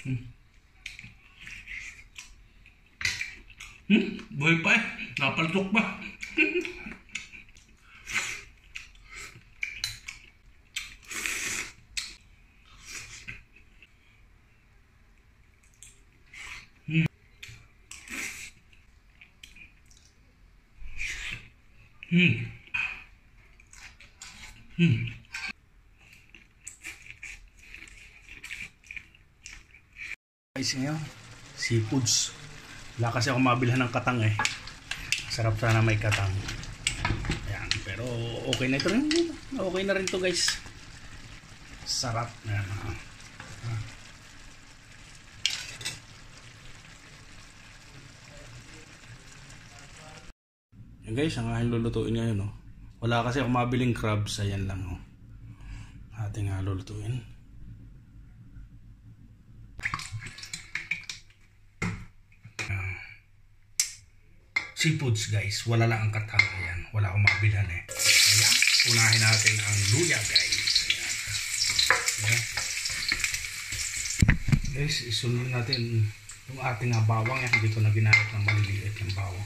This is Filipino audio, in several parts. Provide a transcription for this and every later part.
Buhay pa eh. Napaltok pa. Guys, ngayon, seafoods. Wala kasi ako mabilhan ng katang eh. Sarap sana may katang. Ayan, pero okay na ito rin. Okay na rin to guys. Sarap. Ayan. Ayan guys, ang aking lulutuin ngayon. Oh. Wala kasi ako mabiling crabs. Ayan lang. Oh. Ating lulutuin. Seafoods guys, wala lang ang katang. Ayan, wala akong mabilhan eh. Ayan, unahin natin ang luya guys. Ayan. Ayan. Guys, isunod natin yung ating bawang. Hindi ko na ginamit ng maliliit yung bawang.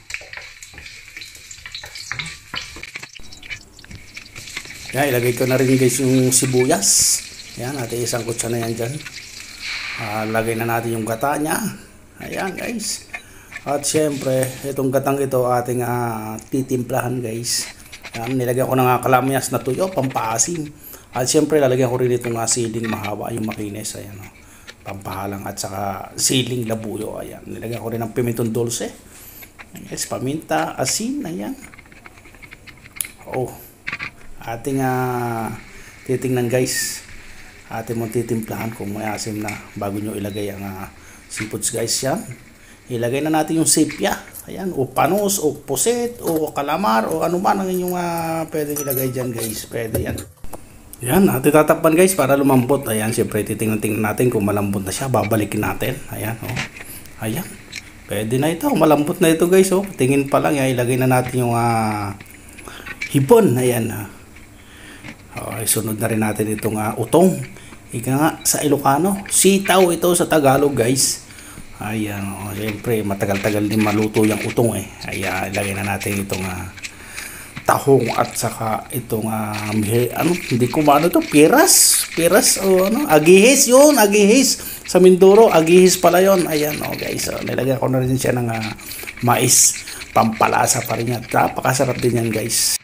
Ayan, ilagay ko na rin guys yung sibuyas. Ayan, natin isang kutsa na yan dyan. Lagay na natin yung gata niya. Ayan guys. At syempre, itong gatang ito ating titimplahan guys. Yan, nilagyan ko ng kalamyas na tuyo, pampaasim. At syempre, lalagyan ko rin itong siling mahaba, yung makinis. Ayan, pampahalang at saka siling labuyo. Ayan, nilagyan ko rin ng pimentong dulce. Yes, paminta, asin, ayan. Oh, ating titingnan guys. Ating mong titimplahan kung may asim na bago nyo ilagay ang seafoods guys yan. Ilagay na natin yung sepia. Ayan, o panos, o puset, o kalamar, o ano man ang inyong pwedeng ilagay dyan guys. Pwede yan. Ayan, natin tatakpan guys para lumambot. Ayan, siyempre titingnan natin kung malambot na siya. Babalikin natin. Ayan, o. Ayan. Pwede na ito. Malambot na ito guys, o. Tingin pa lang. Ayan, ilagay na natin yung hipon. Ayan. Isunod na rin natin itong utong. Ika nga sa Ilocano. Sitaw ito sa Tagalog guys. Ayan, siyempre matagal-tagal din maluto yung utong eh. Ayan, ilagay na natin itong tahong at saka itong hindi ko maano to, piras o ano, agihis yun, agihis sa Mindoro, agihis pala yun. Ayan, guys, nilagyan ko na rin siya ng mais, pampalasa pa rin yan. Napakasarap din yan guys.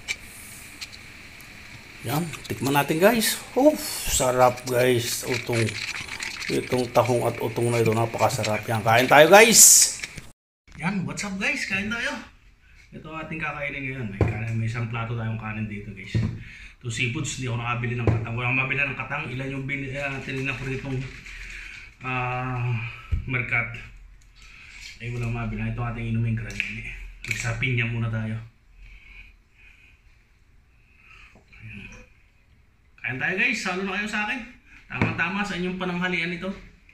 Yan, tikman natin guys. Sarap guys, utong. Itong tahong at utong na ito, napakasarap yan. Kain tayo guys! Yan, what's up guys? Kain tayo. Ito ating kakainin ngayon. May isang plato tayong kanin dito guys. Ito seafoods, hindi ako nakabili ng katang. Walang mabili ng katang. Ilan yung tinignan ko rin itong merkat. Ay walang mabili. Ito ating inumin granny. Magsapin niya muna tayo. Ayan. Kain tayo guys. Salo na kayo sa akin. Tama-tama sa inyong pananghalian ito.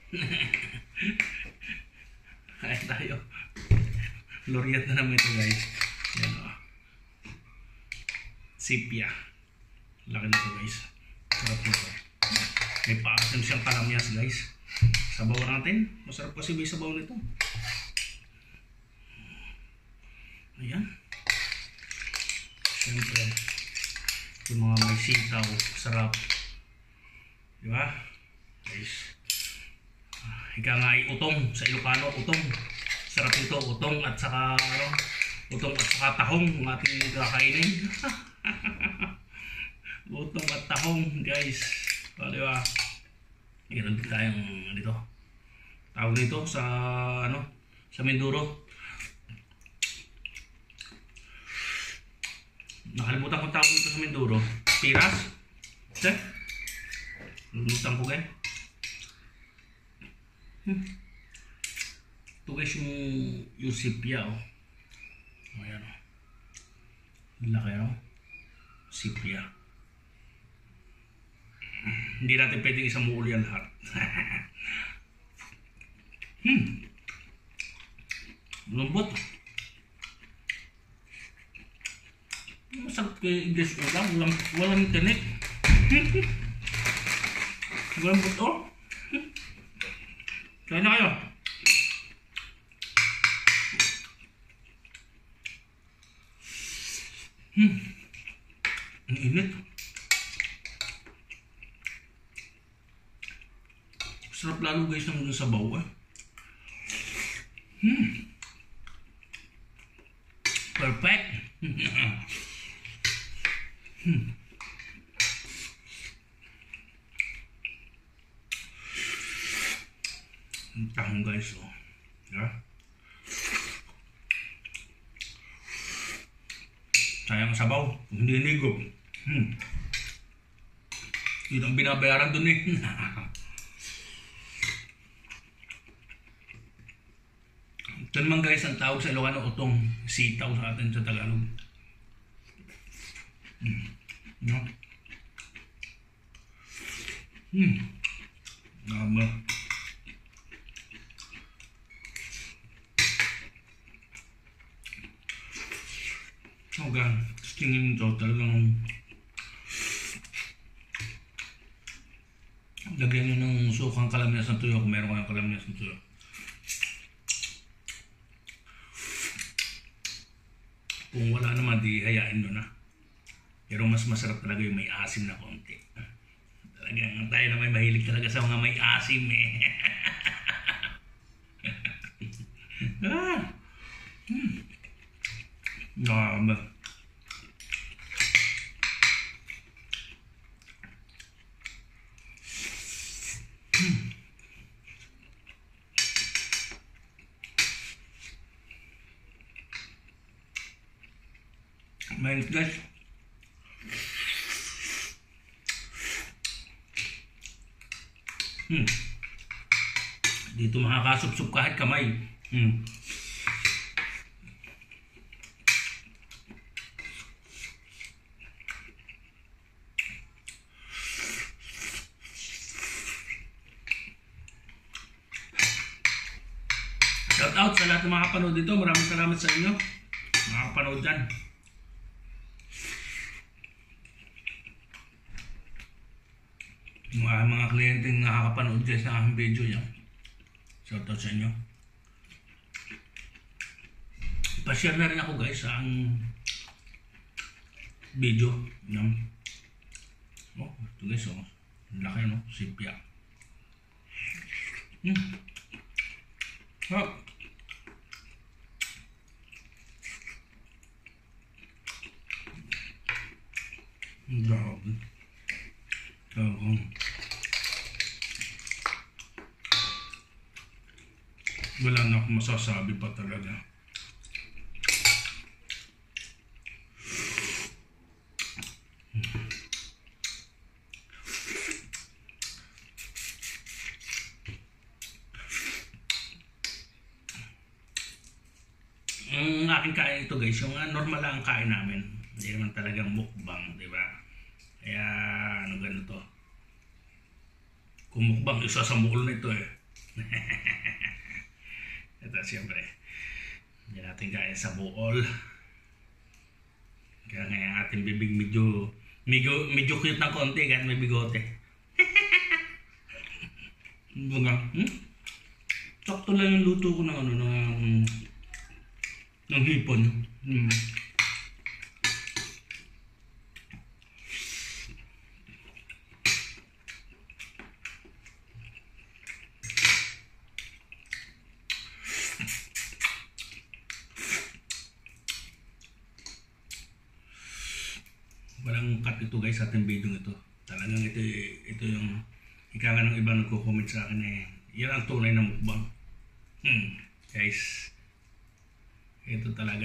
Kain tayo. Loriat na naman ito guys. Yan o. Sepia. Laki na ito guys. Sarap nito. May paasim siyang kalamyas guys. Sabaw natin. Masarap kasi may sabaw nito. Ayan. Siyempre. Yung mga may sitaw. Sarap. Diba? Guys. Ika nga ay utong sa Ilocano, utong. Sarap ito, utong at saka utong at saka tahong ng ating kakainin. Utong at tahong, guys. Diba? Meron din tayong dito. Tawag dito sa sa Mindoro. Nakalimutan ko tawag dito sa Mindoro. Piras? Okay? Lulutan ko guys. Ito guys yung sepia oh. Ayan oh. Laki oh. Sepia. Hindi natin pwedeng isang muuli ang lahat. Lambot. Masakit kay English ulam. Walang tinik. Lambot oh. Kain na kayo. Ang init. Sarap lalo guys ng sabaw eh. Perfect. Ang tahong guys oh. Yeah. Sayang sabaw, hindi nigo. Yun ang binabayaran dun eh. Ito naman guys ang tawag sa Ilocano utong sitaw sa atin sa Tagalog. No? Nama. Okay, tingin ito talagang lagyan nyo ng sukang kalamyas ng tuyo kung meron kayong kalamyas ng tuyo. Kung wala naman, di hayain nyo na. Pero mas masarap talaga yung may asim na konti. Talagang tayo na may mahilig talaga sa mga may asim eh. Nakakaba. Mainit guys. Dito makakasupsup kahit kamay. Shout out sa lahat ng mga kapanood dito. Maraming salamat sa inyo. Mga kapanood dyan. Mga kliyenteng nakakapanood guys ng aking video yan. Shout out sa inyo. Pa-share na rin ako guys sa ang video ng ito guys oh. Laki no, sipya. Oh. Grabe. Wala na akong masasabi pa talaga. Ang aking kain ito guys, yung normal lang ang kain namin. Hindi naman talagang mukbang, di ba? Kaya ano ganito. Kung mukbang, isa sa mukul na ito eh. Ito siyempre. Hindi natin kain sa buol. Kaya ngayon ating bibig medyo cute ng konti kahit may bigote. Baga, sakto lang yung luto ko ng ano ng hipon. Walang cut ito guys sa ating video ito. Talagang ito yung ika nga ng iba nagko-comment sa akin eh. Yan ang tunay na mukbang. Guys. Ito talaga.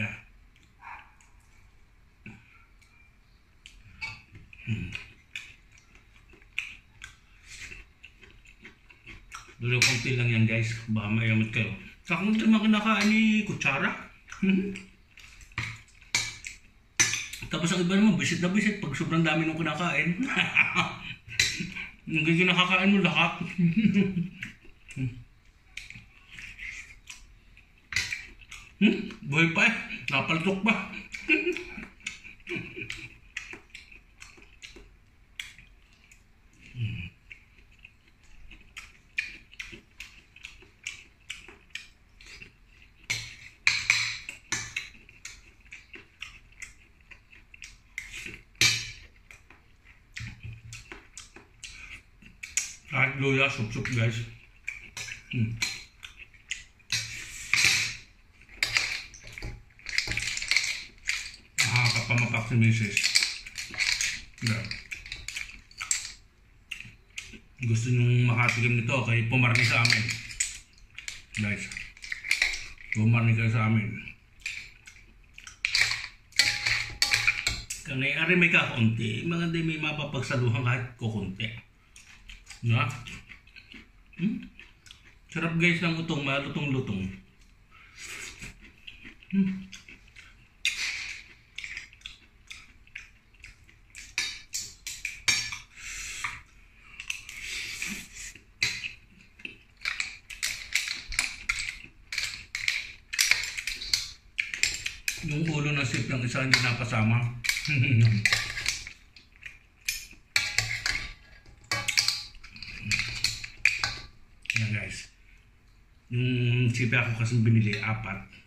Dulo konti lang yan guys. Baka mayamot kayo. Saka kung naman kinakain ni kutsara. Tapos ang iba naman, bisit na bisit pag sobrang dami nung kinakain. Hindi kinakakain mo lahat. Buhay pa eh. Napaltok pa. luya, sup-sup guys. Nakakapamapak si Mrs. Yeah. Gusto nyong makatikim nito, kay pumarni sa amin. Guys, pumarni kayo sa amin. Kanay ari may kakunti, mga di may mapapagsaluhan kahit kukunti. Na? Sarap guys ng utong, malutong-lutong. Yung ulo ng sip ng isa hindi napasama. Yan guys. Yung sip ako kasi binili, 4.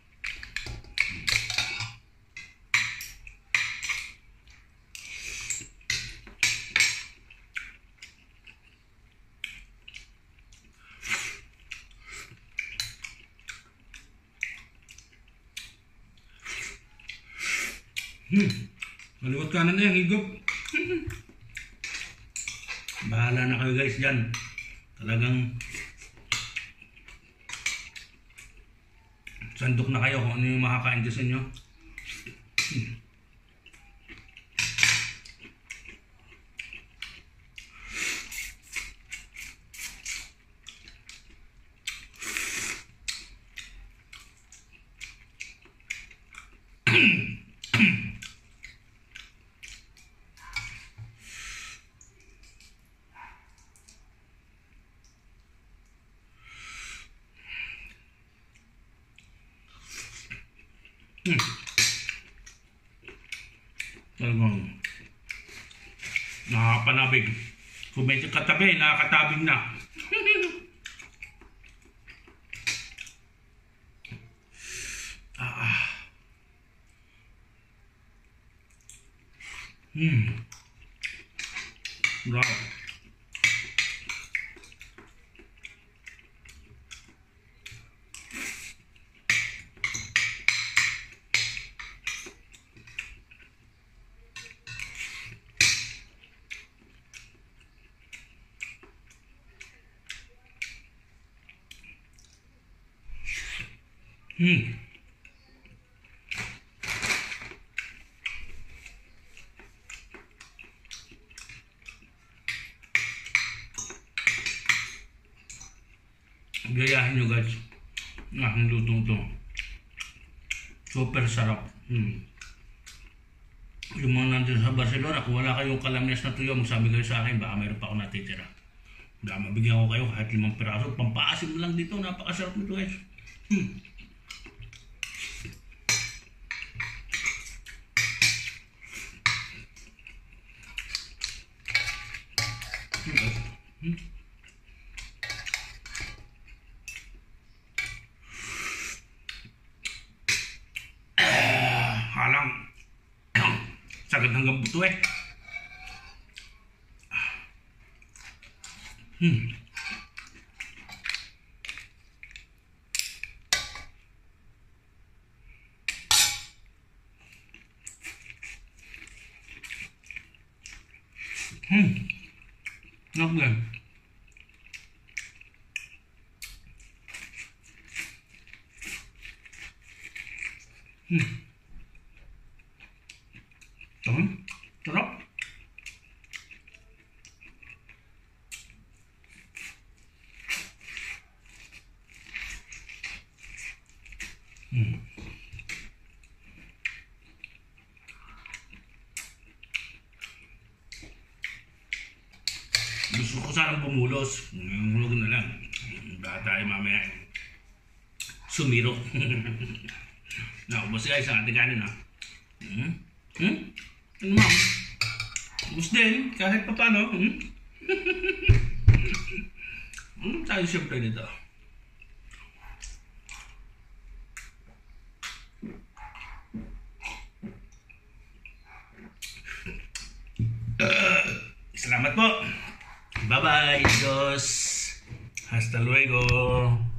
Maluwat kanan na yung higop. Bahala na kayo guys dyan. Talagang sandok na kayo kung ano yung makakain sa inyo. Talagang nakapanabig. Kung medyo katabi, nakakatabig na. Bravo. Gayahin nyo guys. Ang lutong to. Super sarap. Yung mga nandun sa Barcelona, kung wala kayong kalamnes na tuyo, magsabi kayo sa akin, baka mayroon pa ako natitira. Baka mabigyan ko kayo kahit 5 piraso. Pampaasim lang dito. Napakasarap nito guys. Halang sagad hanggang buto eh. Not good. Sarap. Gusto ko sanang bumulos. Huwag na lang. Baka tayo mamaya sumiro. Naubos guys ang ating kanin ha. Ano ma'am? Ubus din kahit pa paano. Tayo siyempre dito. Salamat po. Bye. Bye-bye, Diyos. Hasta luego.